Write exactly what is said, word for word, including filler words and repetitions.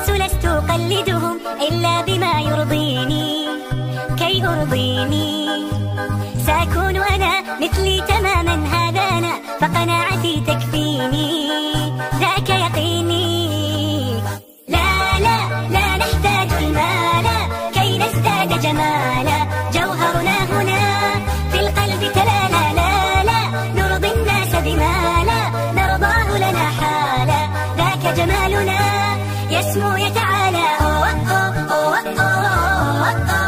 الناس لست أقلدهم إلا بما يرضيني كي أرضيني. سأكون أنا مثلي تماما هذا أنا، فقناعتي تكفيني ذاك يقيني. لا لا لا نحتاج المال كي نزداد جمالا، جوهرنا هنا في القلب تلالا. لا لا نرضي الناس بما لا نرضاه لنا حالا، ذاك جمالنا يسمو يتعالى. أوه أوه أوه أوه أوه أوه.